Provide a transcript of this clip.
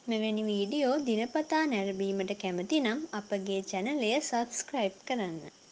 මෙවැනි වීඩියෝ දිනපතා නැරඹීමට කැමති නම් අපගේ චැනලය සබස්ක්‍රයිබ් කරන්න.